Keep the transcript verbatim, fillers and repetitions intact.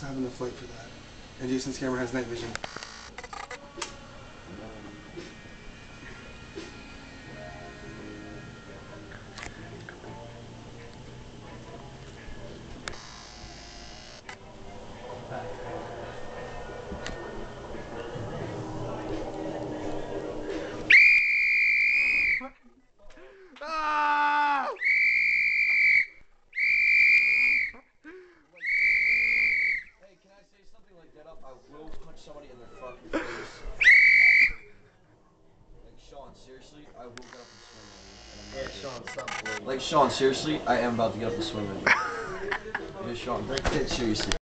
have enough light for that. And Jason's camera has night vision. Ah! Hey, can I say something like get up? I will punch somebody in their fucking face. Like, Sean, seriously, I will get up and swing on you. And I'm Yeah, not Sean, joking. stop. Like, Sean, seriously, I am about to get up and swing on you. Yeah, Sean, that's it, seriously.